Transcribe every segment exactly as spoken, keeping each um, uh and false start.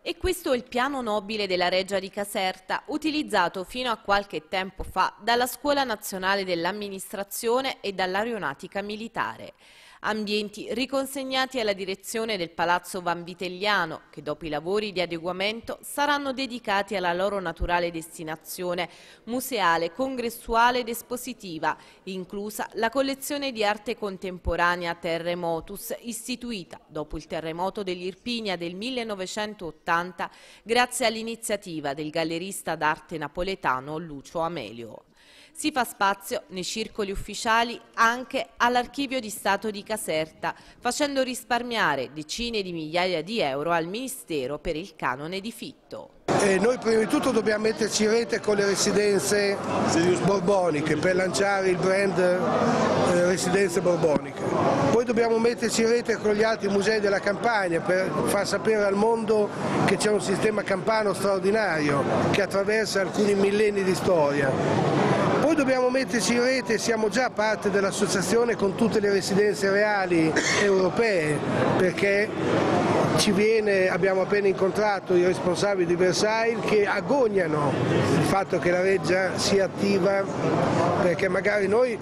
E questo è il piano nobile della Reggia di Caserta, utilizzato fino a qualche tempo fa dalla Scuola Nazionale dell'Amministrazione e dall'Aeronautica Militare. Ambienti riconsegnati alla direzione del Palazzo Vanvitelliano, che dopo i lavori di adeguamento saranno dedicati alla loro naturale destinazione museale, congressuale ed espositiva, inclusa la collezione di arte contemporanea Terremotus, istituita dopo il terremoto dell'Irpinia del millenovecentottanta grazie all'iniziativa del gallerista d'arte napoletano Lucio Amelio. Si fa spazio nei circoli ufficiali anche all'Archivio di Stato di Caserta, facendo risparmiare decine di migliaia di euro al Ministero per il canone di fitto. E noi prima di tutto dobbiamo metterci in rete con le residenze borboniche per lanciare il brand eh, residenze borboniche. Poi dobbiamo metterci in rete con gli altri musei della Campania per far sapere al mondo che c'è un sistema campano straordinario che attraversa alcuni millenni di storia. Poi dobbiamo metterci in rete, siamo già parte dell'associazione con tutte le residenze reali europee, perché ci viene, abbiamo appena incontrato i responsabili di Versailles che agognano il fatto che la Reggia sia attiva, perché magari noi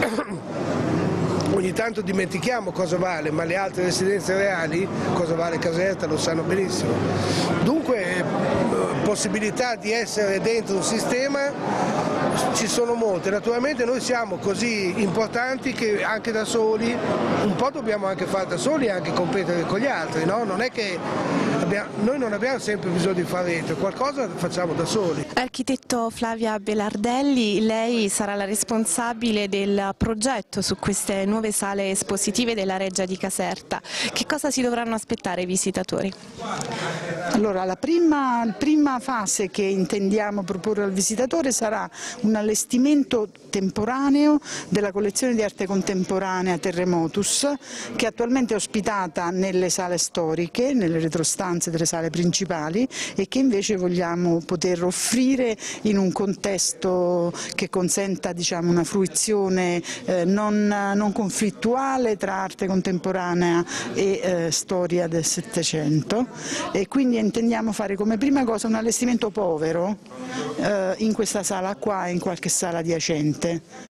ogni tanto dimentichiamo cosa vale, ma le altre residenze reali, cosa vale Caserta, lo sanno benissimo. Dunque possibilità di essere dentro un sistema ci sono molte, naturalmente noi siamo così importanti che anche da soli, un po' dobbiamo anche fare da soli e anche competere con gli altri, no? Non è che abbiamo, noi non abbiamo sempre bisogno di fare rete, qualcosa facciamo da soli. Architetto Flavia Belardelli, lei sarà la responsabile del progetto su queste nuove sale espositive della Reggia di Caserta. Che cosa si dovranno aspettare i visitatori? Allora, la prima, prima fase che intendiamo proporre al visitatore sarà un allestimento temporaneo della collezione di arte contemporanea Terremotus, che attualmente è ospitata nelle sale storiche, nelle retrostanze delle sale principali, e che invece vogliamo poter offrire in un contesto che consenta, diciamo, una fruizione eh, non, non conflittuale tra arte contemporanea e eh, storia del Settecento, e quindi intendiamo fare come prima cosa un allestimento povero eh, in questa sala qua e in qualche sala adiacente.